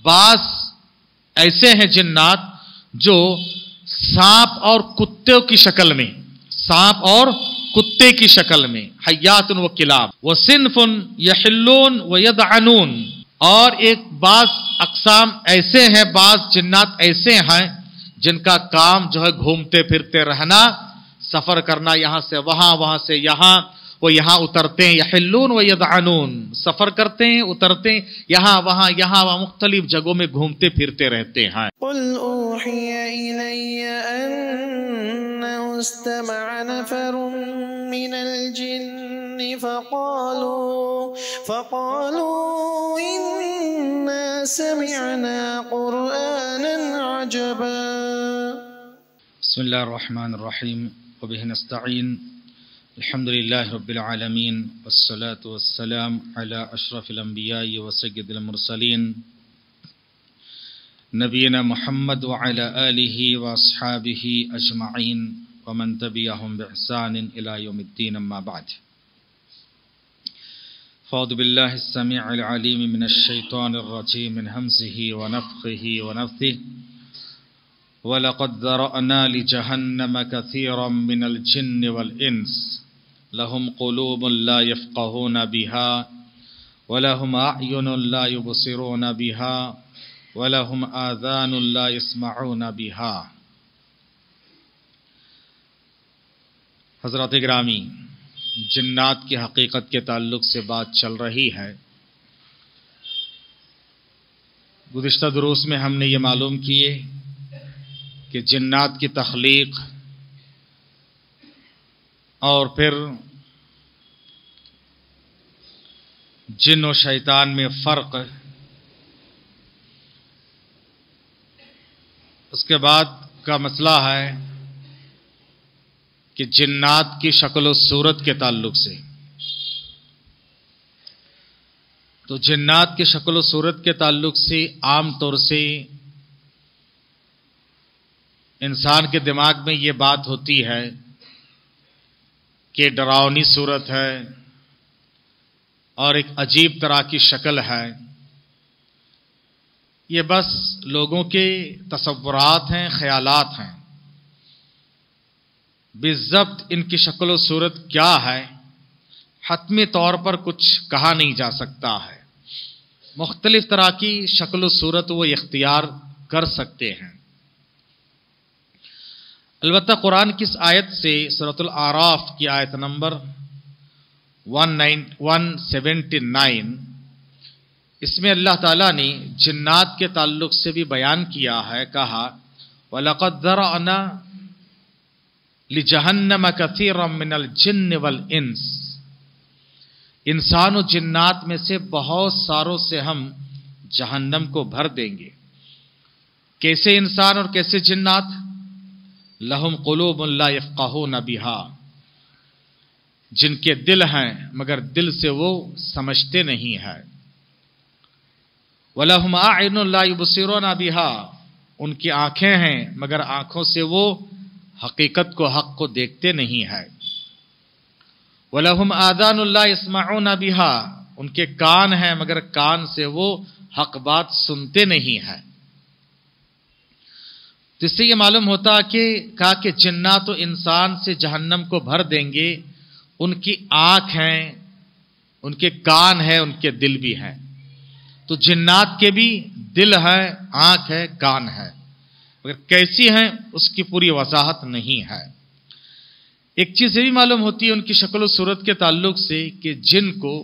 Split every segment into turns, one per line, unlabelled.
بعض ایسے ہیں جنات جو سانپ اور کتے کی شکل میں، سانپ اور کتے کی شکل میں، حیات و کلاب، وصنف یحلون ویدعنون، اور ایک بعض اقسام ایسے ہیں، بعض جنات ایسے ہیں جن کا کام جو ہے گھومتے پھرتے رہنا، سفر کرنا، یہاں سے وہاں، وہاں سے یہاں، وہ یہاں اترتے ہیں، یحلون ویدعنون، سفر کرتے ہیں، اترتے ہیں، یہاں وہاں مختلف جگہوں میں گھومتے پھرتے رہتے ہیں۔
قل اوحی الی انہ استمع نفر من الجن فقالوا انا سمعنا قرآنا عجبا۔
بسم اللہ الرحمن الرحیم وبہ نستعین، الحمد للہ رب العالمین، والصلاة والسلام علی اشرف الانبیاء وسید المرسلین، نبینا محمد وعلی آلہ واصحابہ اجمعین ومن تبعہم بإحسان الی یوم الدین، اما بعد، فاعوذ باللہ السمیع العلیم من الشیطان الرجیم من ہمزہ ونفخہ ونفثہ، وَلَقَدْ ذَرَأْنَا لِجَهَنَّمَ كَثِيرًا مِنَ الْجِنِّ وَالْإِنسِ لَهُمْ قُلُوبٌ لَا يَفْقَهُونَ بِهَا وَلَهُمْ أَعْيُنٌ لَا يُبْصِرُونَ بِهَا وَلَهُمْ آذَانٌ لَا يَسْمَعُونَ بِهَا۔ حضرات گرامی، جنات کی حقیقت کے تعلق سے بات چل رہی ہے۔ گزشتہ دروس میں ہم نے یہ معلوم کیے کہ جنات کی تخلیق اور پھر جن و شیطان میں فرق، اس کے بعد کا مسئلہ ہے کہ جنات کی شکل و صورت کے تعلق سے، تو جنات کی شکل و صورت کے تعلق سے عام طور سے انسان کے دماغ میں یہ بات ہوتی ہے کہ ڈراؤنی صورت ہے اور ایک عجیب طرح کی شکل ہے۔ یہ بس لوگوں کے تصورات ہیں، خیالات ہیں۔ بالضبط ان کی شکل و صورت کیا ہے، حتمی طور پر کچھ کہا نہیں جا سکتا ہے۔ مختلف طرح کی شکل و صورت وہ اختیار کر سکتے ہیں۔ البتہ قرآن کی اس آیت سے، سورۃ الاعراف کی آیت نمبر 179، اس میں اللہ تعالیٰ نے جنات کے تعلق سے بھی بیان کیا ہے، کہا وَلَقَدْ ذَرَأْنَا لِجَهَنَّمَ كَثِيرًا مِنَ الْجِنِّ وَالْإِنسِ، انسان و جنات میں سے بہت ساروں سے ہم جہنم کو بھر دیں گے۔ کیسے انسان اور کیسے جنات؟ لہم قلوب لا یفقہون بہا، جن کے دل ہیں مگر دل سے وہ سمجھتے نہیں ہیں۔ وَلَهُمْ أَعْيُنٌ لَا يُبْصِرُونَ بِهَا، ان کی آنکھیں ہیں مگر آنکھوں سے وہ حقیقت کو، حق کو دیکھتے نہیں ہیں۔ وَلَهُمْ آذَانٌ لَا يَسْمَعُونَ بِهَا، ان کے کان ہیں مگر کان سے وہ حق بات سنتے نہیں ہیں۔ تو اس سے یہ معلوم ہوتا کہ کہا کہ جنات و انسان سے جہنم کو بھر دیں گے، ان کی آنکھ ہیں، ان کے کان ہیں، ان کے دل بھی ہیں۔ تو جنات کے بھی دل ہے، آنکھ ہے، کان ہے، مگر کیسی ہیں اس کی پوری وضاحت نہیں ہے۔ ایک چیز یہ بھی معلوم ہوتی ہے ان کی شکل و صورت کے تعلق سے کہ جن کو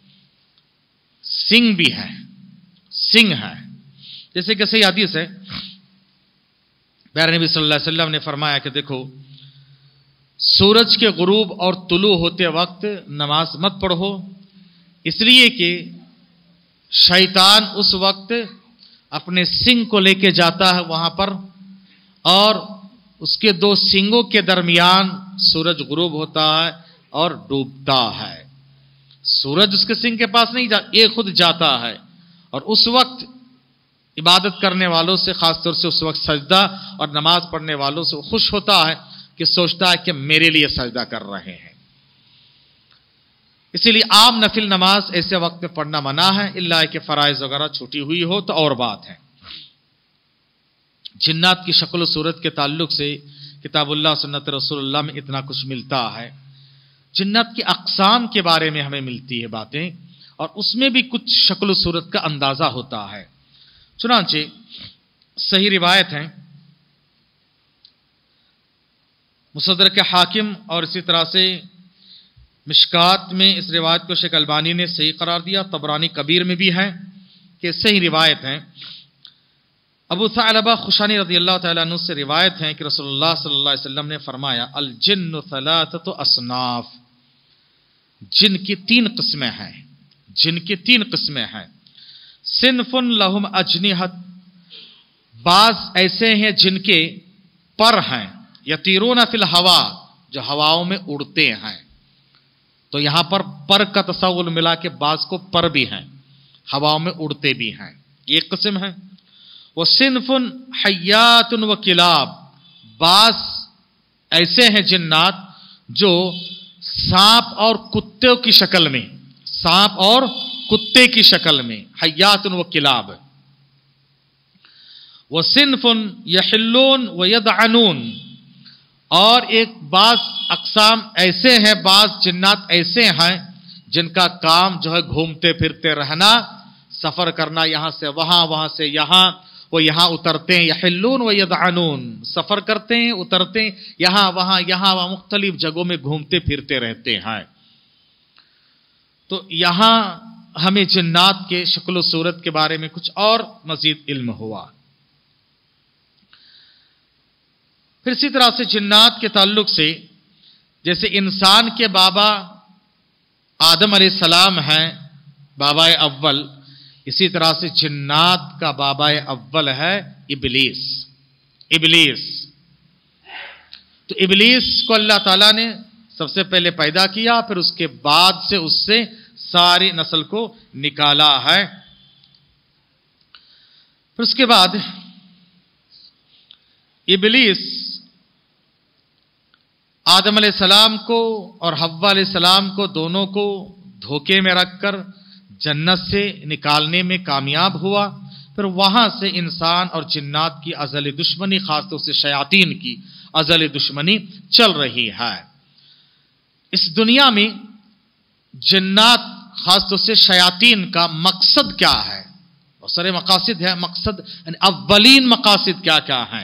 سنگ بھی ہے، سنگ ہے، جیسے کہ صحیح حدیث ہے، پیارے نبی صلی اللہ علیہ وسلم نے فرمایا کہ دیکھو، سورج کے غروب اور طلوع ہوتے وقت نماز مت پڑھو، اس لیے کہ شیطان اس وقت اپنے سنگ کو لے کے جاتا ہے وہاں پر، اور اس کے دو سنگوں کے درمیان سورج غروب ہوتا ہے اور ڈوبتا ہے۔ سورج اس کے سنگ کے پاس نہیں جاتا، یہ خود جاتا ہے، اور اس وقت عبادت کرنے والوں سے، خاص طور سے اس وقت سجدہ اور نماز پڑھنے والوں سے خوش ہوتا ہے کہ سوچتا ہے کہ میرے لیے سجدہ کر رہے ہیں۔
اسی لیے عام نفل نماز ایسے وقت میں پڑھنا منع ہے، الا کہ فرائض وغیرہ چھوٹی ہوئی ہو تو اور بات ہے۔ جنات کی شکل و صورت کے تعلق سے کتاب اللہ سنت رسول اللہ میں اتنا کچھ ملتا ہے۔ جنات کی اقسام کے بارے میں ہمیں ملتی ہے باتیں، اور اس میں بھی کچھ شکل و صورت کا اندازہ ہوتا ہے۔ چنانچہ صحیح روایت ہے مصدرک حاکم اور اسی طرح سے مشکات میں اس روایت کو شیخ البانی نے صحیح قرار دیا، طبرانی کبیر میں بھی ہے کہ صحیح روایت ہے۔ ابو ثعلبہ خشانی رضی اللہ تعالیٰ عنہ سے روایت ہے کہ رسول اللہ صلی اللہ علیہ وسلم نے فرمایا الجن ثلاثۃ اصناف، جن کی تین قسمیں ہیں، جن کی تین قسمیں ہیں۔ صنف لہم اجنحۃ، بعض ایسے ہیں جن کے پر ہیں، یطیرون فی الہوا، جو ہواؤں میں اڑتے ہیں۔ تو یہاں پر پر کا تصور ملا کے بعض کو پر بھی ہیں، ہواؤں میں اڑتے بھی ہیں، یہ ایک قسم ہے۔ وصنف حیات و کلاب، بعض ایسے ہیں جنات جو سانپ اور کتے کی شکل میں، سانپ اور کتے کی شکل میں، حیات و کلاب۔ وصنف یحلون و یدعنون، اور ایک بعض اقسام ایسے ہیں، بعض جنات ایسے ہیں جن کا کام جو ہے گھومتے پھرتے رہنا، سفر کرنا، یہاں سے وہاں، وہاں سے یہاں، وہ یہاں اترتے ہیں، یحلون و یدعنون، سفر کرتے ہیں، اترتے ہیں، یہاں وہاں مختلف جگہوں میں گھومتے پھرتے رہتے ہیں۔ تو یہاں ہمیں جنات کے شکل و صورت کے بارے میں کچھ اور مزید علم ہوا۔ پھر اسی طرح سے جنات کے تعلق سے جیسے انسان کے بابا آدم علیہ السلام ہیں، بابا اول، اسی طرح سے جنات کا بابا اول ہے ابلیس۔ ابلیس تو ابلیس کو اللہ تعالیٰ نے سب سے پہلے پیدا کیا، پھر اس کے بعد سے اس سے ساری نسل کو نکالا ہے۔ پھر اس کے بعد ابلیس آدم علیہ السلام کو اور حوا علیہ السلام کو دونوں کو دھوکے میں رکھ کر جنت سے نکالنے میں کامیاب ہوا۔ پھر وہاں سے انسان اور جنات کی ازلی دشمنی، خاص طور سے شیاطین کی ازلی دشمنی چل رہی ہے۔ اس دنیا میں جنات، خاص طور سے شیاطین کا مقصد کیا ہے؟ بہت سارے مقاصد ہیں، مقصد یعنی اولین مقاصد کیا کیا ہیں؟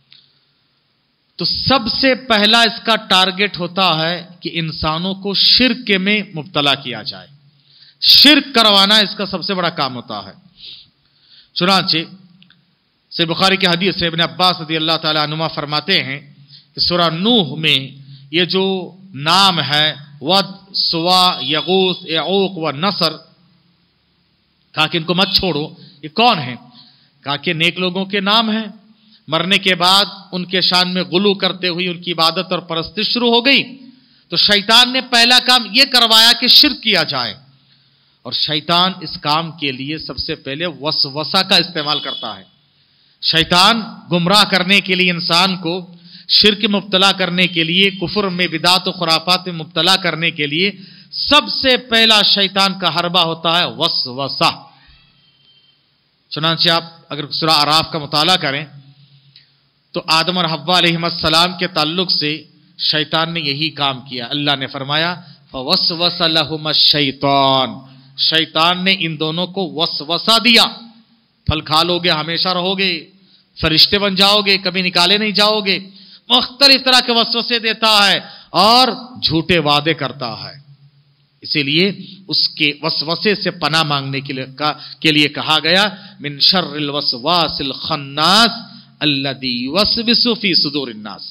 تو سب سے پہلا اس کا ٹارگٹ ہوتا ہے کہ انسانوں کو شرک میں مبتلا کیا جائے، شرک کروانا اس کا سب سے بڑا کام ہوتا ہے۔ چنانچہ صحیح بخاری کی حدیث سے ابن عباس رضی اللہ تعالی عنہما فرماتے ہیں کہ سورہ نوح میں یہ جو نام ہے ود، سوا، یغوث، یعوق و نصر، کہا کہ ان کو مت چھوڑو، یہ کون ہیں؟ کہا کہ نیک لوگوں کے نام ہیں، مرنے کے بعد ان کے شان میں غلو کرتے ہوئی ان کی عبادت اور پرستش شروع ہو گئی۔ تو شیطان نے پہلا کام یہ کروایا کہ شرک کیا جائے، اور شیطان اس کام کے لیے سب سے پہلے وسوسہ کا استعمال کرتا ہے۔ شیطان گمراہ کرنے کے لیے، انسان کو شرک مبتلا کرنے کے لیے، کفر میں، بدعت و خرافات میں مبتلا کرنے کے لیے سب سے پہلا شیطان کا حربہ ہوتا ہے وسوسہ۔ چنانچہ آپ اگر سورہ اعراف کا مطالعہ کریں تو آدم اور حوا علیہ السلام کے تعلق سے شیطان نے یہی کام کیا۔ اللہ نے فرمایا فَوَسْوَسَ لَهُمَ الشَّيْطَانُ، شیطان نے ان دونوں کو وسوسہ دیا، پھل کھا لو گے، ہمیشہ رہو گے، فرشتے بن جاؤ گے، کبھی نکالے نہیں جاؤ گے، مختلف طرح کے وسوسے دیتا ہے اور جھوٹے وعدے کرتا ہے۔ اسی لیے اس کے وسوسے سے پناہ مانگنے کے لیے کہا گیا من شر الوسواس الخناس الذی یوسوس فی صدور الناس۔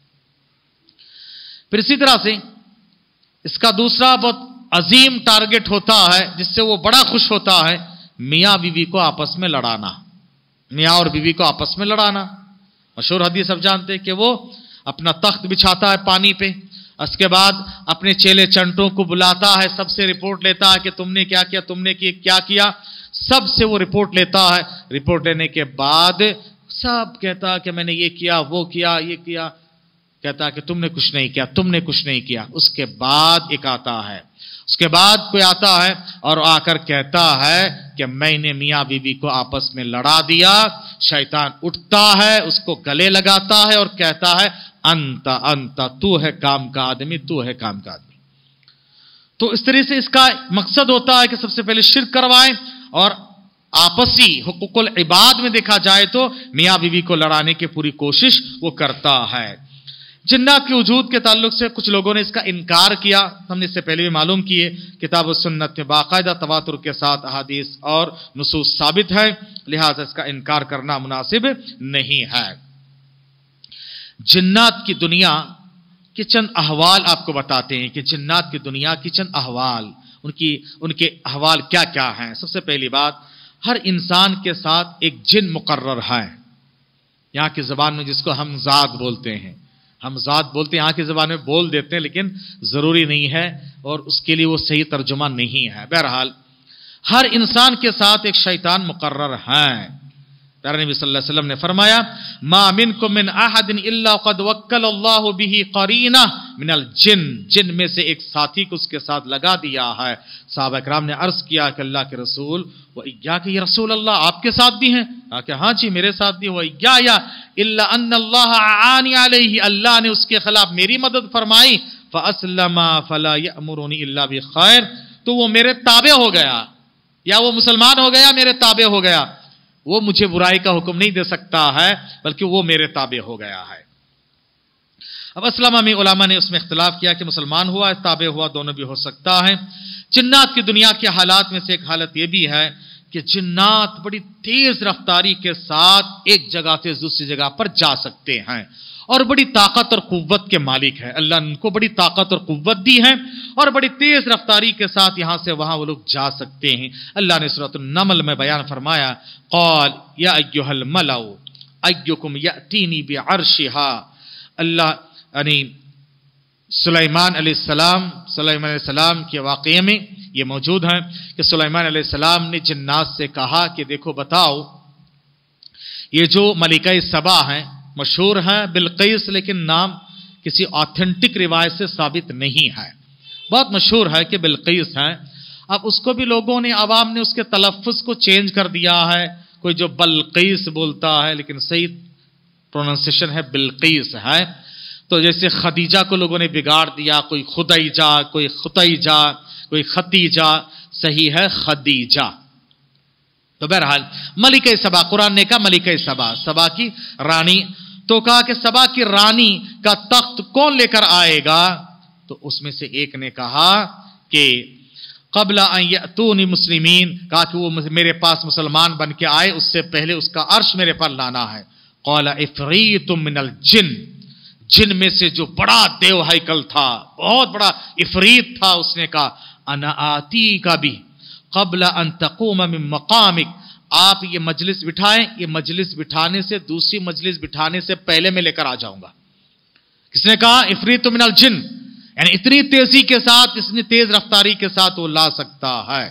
پھر اسی طرح سے اس کا دوسرا بہت عظیم ٹارگٹ ہوتا ہے جس سے وہ بڑا خوش ہوتا ہے، میاں بیوی کو آپس میں لڑانا، میاں اور بیوی کو آپس میں لڑانا۔ مشہور حدیث سب جانتے ہیں کہ وہ اپنا تخت بچھاتا ہے پانی پہ، اس کے بعد اپنے چیلے چنٹوں کو بلاتا ہے، سب سے رپورٹ لیتا ہے کہ تم نے کیا کیا، تم نے کیا کیا، سب سے وہ رپورٹ لیتا ہے۔ رپورٹ لینے کے بعد سب کہتا ہے کہ میں نے یہ کیا، وہ کیا، یہ کیا، کہتا ہے کہ تم نے کچھ نہیں کیا، تم نے کچھ نہیں کیا۔ اس کے بعد ایک آتا ہے اس کے بعد کوئی آتا ہے اور آ کر کہتا ہے کہ میں نے میاں بیوی کو آپس میں لڑا دیا، شیطان اٹھتا ہے، اس کو گلے لگاتا ہے اور کہتا ہے انت تو ہے کام کا آدمی، تو ہے کام کا آدمی۔ تو اس طرح سے اس کا مقصد ہوتا ہے کہ سب سے پہلے شرک کروائیں، اور آپسی حقوق العباد میں دیکھا جائے تو میاں بیوی کو لڑانے کی پوری کوشش وہ کرتا ہے۔ جنات کے وجود کے تعلق سے کچھ لوگوں نے اس کا انکار کیا، ہم نے اس سے پہلے بھی معلوم کیے، کتاب و سنت میں باقاعدہ تواتر کے ساتھ احادیث اور نصوص ثابت ہے، لہذا اس کا انکار کرنا مناسب نہیں ہے۔ جنات کی دنیا کے چند احوال آپ کو بتاتے ہیں کہ جنات کی دنیا کی چند احوال، ان کے احوال کیا کیا ہیں۔ سب سے پہلی بات، ہر انسان کے ساتھ ایک جن مقرر ہے، یہاں کی زبان میں جس کو ہم ذات بولتے ہیں، ہم ذات بولتے ہیں، یہاں کی زبان میں بول دیتے ہیں لیکن ضروری نہیں ہے اور اس کے لیے وہ صحیح ترجمہ نہیں ہے۔ بہرحال ہر انسان کے ساتھ ایک شیطان مقرر ہے۔ پیارے نبی صلی اللہ علیہ وسلم نے فرمایا ما منکم من احد الا قد وکل اللہ به قرینہ من الجن، جن میں سے ایک ساتھی کو اس کے ساتھ لگا دیا ہے۔ صحابہ کرام نے عرض کیا کہ اللہ کے رسول وَإِيَّاكَ یا رسول اللہ آپ کے ساتھ بھی ہیں؟ کہ ہاں جی میرے ساتھ بھی۔ وَإِيَّايَ إِلَّا أَنَّ اللَّهَ أَعَانِ عَلَيْهِ، اللہ نے اس کے خلاف میری مدد فرمائی، فَأَسْلَمَ فَلَا يَأْمُرُنِي إِلَّا بِخَيْرٍ، تو وہ میرے تابع ہو گیا، یا وہ مسلمان ہو گیا، میرے تابع ہو گیا، وہ مجھے برائی کا حکم نہیں دے سکتا ہے بلکہ وہ میرے تابع ہو گیا ہے۔ اب اسلامہ میں علماء نے اس میں اختلاف کیا کہ مسلمان ہوا تابع ہوا، دونوں بھی ہو سکتا ہے۔ جنات کی دنیا کے حالات میں سے ایک حالت یہ بھی ہے کہ جنات بڑی تیز رفتاری کے ساتھ ایک جگہ سے دوسری جگہ پر جا سکتے ہیں اور بڑی طاقت اور قوت کے مالک ہیں، اللہ نے ان کو بڑی طاقت اور قوت دی ہے اور بڑی تیز رفتاری کے ساتھ یہاں سے وہاں وہ لوگ جا سکتے ہیں۔ اللہ نے سورۃ النمل میں بیان فرمایا قال یا ایھا الملأ ایکم یأتینی بعرشھا، اللہ یعنی سلیمان علیہ السلام کے واقعے میں یہ موجود ہے کہ سلیمان علیہ السلام نے جنات سے کہا کہ دیکھو بتاؤ، یہ جو ملکہ سبا ہیں مشہور ہیں بلقیس، لیکن نام کسی آتھینٹک روایت سے ثابت نہیں ہے، بہت مشہور ہے کہ بلقیس ہیں۔ اب اس کو بھی لوگوں نے، عوام نے اس کے تلفظ کو چینج کر دیا ہے، کوئی جو بلقیس بولتا ہے لیکن صحیح پروننسیشن ہے بلقیس ہے۔ تو جیسے خدیجہ کو لوگوں نے بگاڑ دیا، کوئی خدیجہ، کوئی ختیجہ، کوئی ختیجہ، صحیح ہے خدیجہ۔ تو بہرحال ملکہ سبا، قرآن نے کہا ملکہ سبا، سبا کی رانی، تو کہا کہ سبا کی رانی کا تخت کون لے کر آئے گا؟ تو اس میں سے ایک نے کہا کہ قبل ان یأتونی مسلمین، کہا کہ وہ میرے پاس مسلمان بن کے آئے اس سے پہلے اس کا عرش میرے پر لانا ہے۔ قال عفریت من الجن، جن میں سے جو بڑا دیو ہیکل تھا، بہت بڑا عفریت تھا، اس نے کہا انا آتی کا بھی قبل ان تقوم من مقامک، آپ یہ مجلس بٹھائیں، یہ مجلس بٹھانے سے دوسری مجلس بٹھانے سے پہلے میں لے کر آ جاؤں گا۔ کس نے کہا؟ عفریت من الجن، یعنی اتنی تیزی کے ساتھ، اتنی تیز رفتاری کے ساتھ وہ لا سکتا ہے۔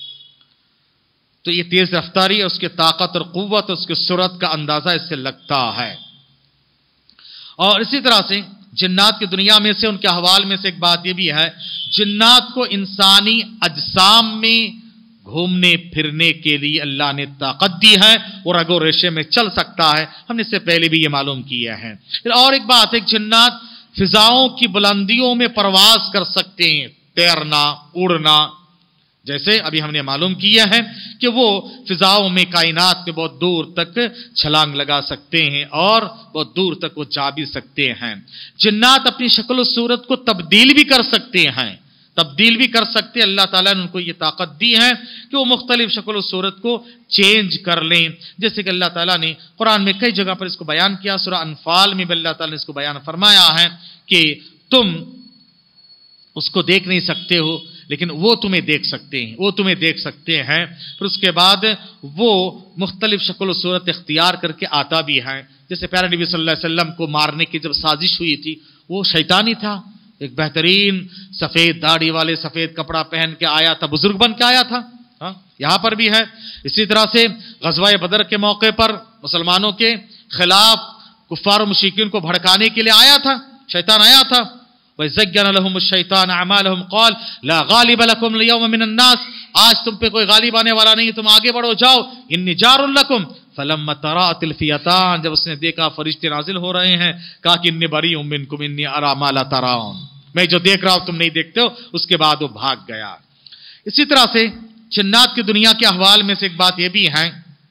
تو یہ تیز رفتاری، اس کی طاقت اور قوت، اس کی سرعت کا اندازہ اس سے لگتا ہے۔ اور اسی طرح سے جنات کی دنیا میں سے ان کے احوال میں سے ایک بات یہ بھی ہے، جنات کو انسانی اجسام میں گھومنے پھرنے کے لیے اللہ نے طاقت دی ہے اور رگ و ریشے میں چل سکتا ہے، ہم نے اس سے پہلے بھی یہ معلوم کیا ہے۔ پھر اور ایک بات ہے، جنات فضاؤں کی بلندیوں میں پرواز کر سکتے ہیں، تیرنا، اڑنا، جیسے ابھی ہم نے معلوم کیا ہے کہ وہ فضاؤں میں، کائنات میں بہت دور تک چھلانگ لگا سکتے ہیں اور بہت دور تک وہ جا بھی سکتے ہیں۔ جنات اپنی شکل و صورت کو تبدیل بھی کر سکتے ہیں، اللہ تعالیٰ نے ان کو یہ طاقت دی ہے کہ وہ مختلف شکل و صورت کو چینج کر لیں، جیسے کہ اللہ تعالیٰ نے قرآن میں کئی جگہ پر اس کو بیان کیا۔ سورہ انفال میں بھی اللہ تعالیٰ نے اس کو بیان فرمایا ہے کہ تم اس کو دیکھ نہیں سکتے ہو لیکن وہ تمہیں دیکھ سکتے ہیں، وہ تمہیں دیکھ سکتے ہیں۔ پھر اس کے بعد وہ مختلف شکل و صورت اختیار کر کے آتا بھی ہے، جیسے پیارے نبی صلی اللہ علیہ وسلم کو مارنے کی جب سازش ہوئی تھی، وہ شیطانی تھا، ایک بہترین سفید داڑھی والے، سفید کپڑا پہن کے آیا تھا، بزرگ بن کے آیا تھا، یہاں پر بھی ہے۔ اسی طرح سے غزوہ بدر کے موقع پر مسلمانوں کے خلاف کفار و مشرکین کو بھڑکانے کے لیے آیا تھا، شیطان آیا تھا وَزَيَّنَ لَهُمُ الشَّيْطَانُ أَعْمَالَهُمْ قَالَ لَا غَالِبَ لَكُمْ الْيَوْمَ مِنَ النَّاسِ، آج تم پہ کوئی غالب آنے والا نہیں، تم آگے بڑھو جاؤ، إِنِّي جَارٌ لَكُمْ فَلَمَّا تَرَأَتِ الْفِئَتَانِ، جب اس نے دیکھا فرشتے نازل ہو رہے ہیں، کہا کہ إِنِّي بَرِيءٌ مِّنكُمْ إِنِّي أَرَىٰ مَا لَا تَرَوْنَ، میں جو دیکھ رہا ہوں تم نہیں دیکھتے ہو. اس کے بعد وہ بھاگ گیا. اسی طرح سے جنات کی دنیا کے احوال میں سے ایک بات یہ بھی ہے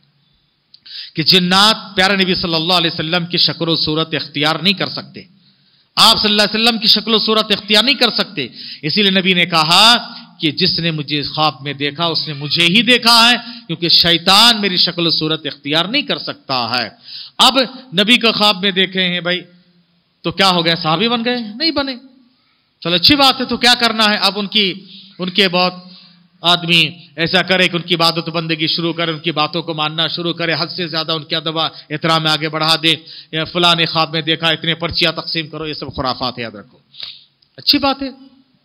کہ جنات پیارے نبی صلی اللہ علیہ وسلم کی شکل و صورت اختیار نہیں کر سکتے، آپ صلی اللہ علیہ وسلم کی شکل و صورت اختیار نہیں کر سکتے. اسی لیے نبی نے کہا کہ جس نے مجھے خواب میں دیکھا اس نے مجھے ہی دیکھا ہے، کیونکہ شیطان میری شکل و صورت اختیار نہیں کر سکتا ہے. اب نبی کا خواب میں دیکھے ہیں بھائی تو کیا ہو گیا، صحابی بن گئے؟ نہیں بنے. چلو اچھی بات ہے، تو کیا کرنا ہے؟ اب ان کے بہت آدمی ایسا کرے کہ ان کی عبادت بندگی شروع کرے، ان کی باتوں کو ماننا شروع کرے، حد سے زیادہ ان کے ادب احترام میں آگے بڑھا دے، یا فلاں نے خواب میں دیکھا اتنے پرچیاں تقسیم کرو، یہ سب خرافات ہے، یاد رکھو. اچھی بات ہے.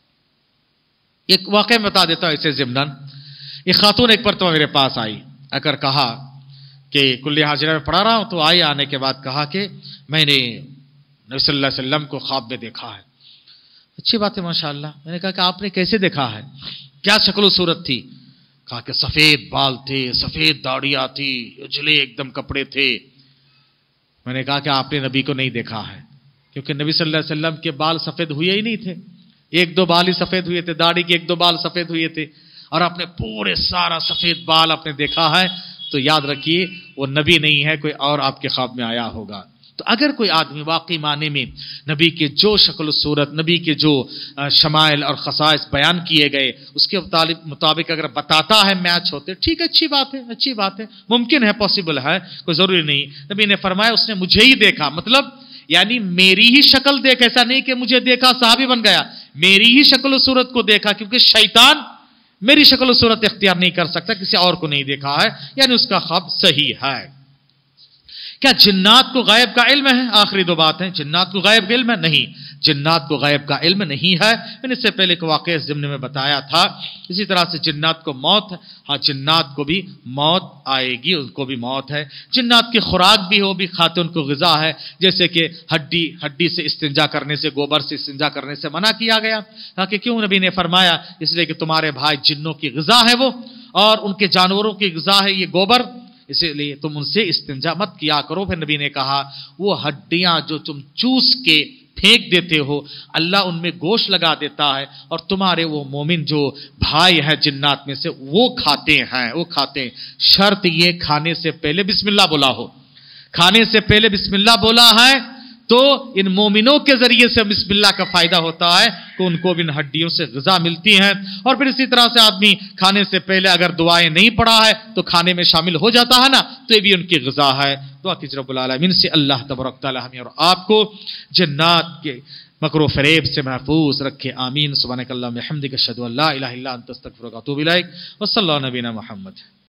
ایک واقعہ میں بتا دیتا ہوں ایسے ضمناً. ایک خاتون ایک مرتبہ میرے پاس آئی، اگر کہا کہ کلیہ حاضرہ میں پڑھا رہا ہوں، تو آئی، آنے کے بعد کہا کہ میں نے نبی صلی اللہ علیہ وسلم کو خواب میں دیکھا ہے. اچھی بات ہے ماشاءاللہ. میں نے کہا کہ آپ نے کیسے دیکھا ہے، کیا شکل و صورت تھی؟ کہا کہ سفید بال تھے، سفید داڑیاں تھی، اجلے ایک دم کپڑے تھے. میں نے کہا کہ آپ نے نبی کو نہیں دیکھا ہے، کیونکہ نبی صلی اللہ علیہ وسلم کے بال سفید ہوئے ہی نہیں تھے، ایک دو بال ہی سفید ہوئے تھے، داڑھی کے ایک دو بال سفید ہوئے تھے، اور آپ نے پورے سارا سفید بال آپ نے دیکھا ہے، تو یاد رکھیے وہ نبی نہیں ہے، کوئی اور آپ کے خواب میں آیا ہوگا. تو اگر کوئی آدمی واقعی معنی میں نبی کے جو شکل و صورت، نبی کے جو شمائل اور خصائص بیان کیے گئے اس کے مطابق اگر بتاتا ہے، میچ ہوتے، ٹھیک ہے، اچھی بات ہے، اچھی بات ہے، ممکن ہے، پاسبل ہے، کوئی ضروری نہیں. نبی نے فرمایا اس نے مجھے ہی دیکھا، مطلب یعنی میری ہی شکل دیکھ، ایسا نہیں کہ مجھے دیکھا صحابی بن گیا، میری ہی شکل و صورت کو دیکھا، کیونکہ شیطان میری شکل و صورت اختیار نہیں کر سکتا، کسی اور کو نہیں دیکھا ہے، یعنی اس کا خواب صحیح ہے. کیا جنات کو غیب کا علم ہے؟ آخری دو بات ہیں. جنات کو غیب کا علم ہے؟ نہیں، جنات کو غیب کا علم نہیں ہے. میں نے اس سے پہلے ایک واقعہ اس ضمن میں بتایا تھا. اسی طرح سے جنات کو موت، ہاں جنات کو بھی موت آئے گی، ان کو بھی موت ہے. جنات کی خوراک بھی ہو، بھی کھاتے، ان کو غذا ہے، جیسے کہ ہڈی سے استنجا کرنے سے، گوبر سے استنجا کرنے سے منع کیا گیا. کہ کیوں نبی نے فرمایا؟ اس لیے کہ تمہارے بھائی جنوں کی غذا ہے وہ، اور ان کے جانوروں کی غذا ہے یہ گوبر، اسی لیے تم ان سے استنجا مت کیا کرو. پھر نبی نے کہا وہ ہڈیاں جو تم چوس کے پھینک دیتے ہو، اللہ ان میں گوشت لگا دیتا ہے، اور تمہارے وہ مومن جو بھائی ہے جنات میں سے وہ کھاتے ہیں، وہ کھاتے ہیں. شرط یہ کھانے سے پہلے بسم اللہ بولا ہو. کھانے سے پہلے بسم اللہ بولا ہے تو ان مومنوں کے ذریعے سے بسم اللہ کا فائدہ ہوتا ہے کہ ان کو بھی ان ہڈیوں سے غذا ملتی ہے. اور پھر اسی طرح سے آدمی کھانے سے پہلے اگر دعائیں نہیں پڑھا ہے تو کھانے میں شامل ہو جاتا ہے نا، تو یہ بھی ان کی غذا ہے. دعا کیجیے رب العالمین سے اللہ تبارک تعالی ہمیں اور آپ کو جنات کے مکر و فریب سے محفوظ رکھے. آمین. سبحانک اللہم وبحمدک، اشہد ان لا الہ الا انت، استغفرک و اتوب الیک. وصلی اللہ علی نبینا محمد.